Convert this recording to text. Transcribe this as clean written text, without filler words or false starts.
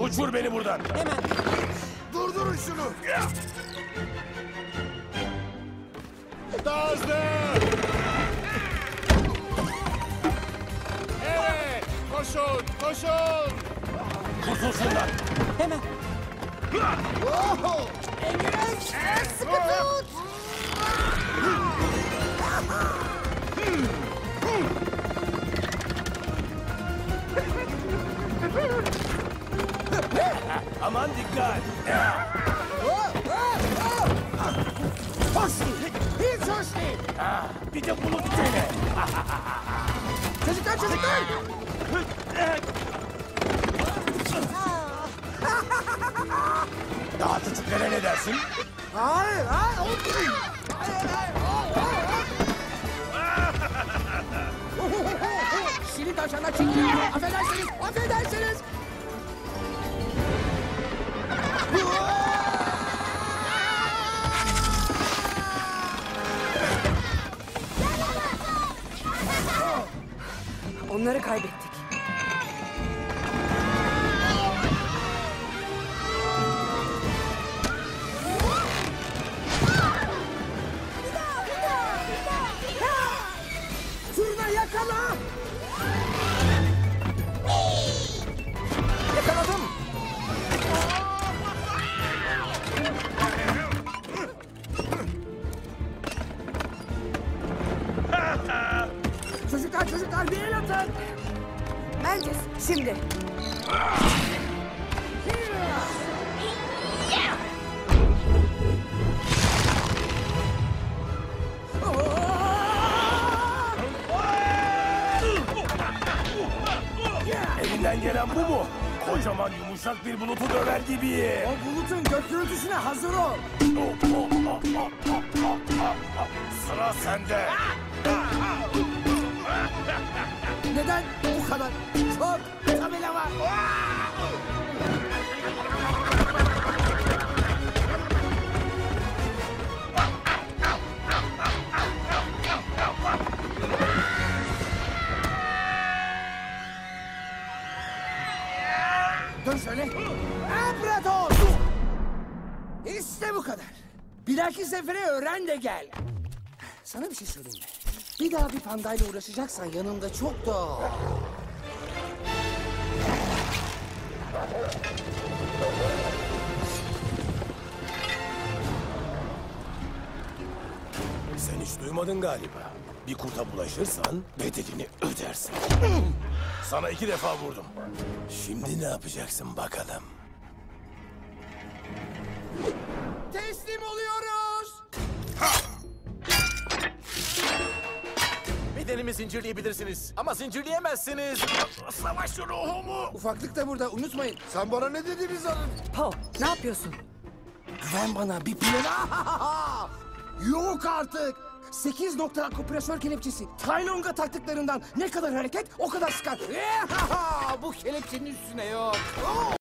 Uçur beni buradan. Hemen. Durdurun şunu. Daha hızlı. Evet. Koşun. Koşun. Kurtul şundan. Hemen. Sıkı tut. Aman dikkat. Hoş değil. Hiç hoş değil. Bir de bulut seni. Çocuklar çocuklar. Daha küçüklere ne dersin? Hayır. Hayır. Şirin tavşanlar çekiliyor. Affedersiniz. Affedersiniz. Onları kaybettik. Turna yakala. Yakaladım. Çocuklar bir el atın. Mendes şimdi. Elinden gelen bu mu? Kocaman yumuşak bir bulutu döver gibi. O bulutun gök gürültüsüne hazır ol. Sıra sende. Neden bu kadar çok tabela var? Dur şöyle. Empretos! İşte bu kadar. Bir dahaki sefere öğren de gel. Sana bir şey söyleyeyim mi? Bir daha bir pandayla uğraşacaksan yanımda çok da... Sen hiç duymadın galiba. Bir kurta bulaşırsan bedelini ödersin. Sana 2 defa vurdum. Şimdi ne yapacaksın bakalım? Teslim oluyoruz. Bedenimi zincirleyebilirsiniz ama zincirleyemezsiniz. Savaş ruhumu! Ufaklık da burada unutmayın. Sen bana ne dedin Rizal'ın? Paul ne yapıyorsun? Güven bana bir plan. Yok artık. 8 nokta akupresör kelepçesi. Taylonga taktıklarından ne kadar hareket o kadar sıkar. Bu kelepçenin üstüne yok.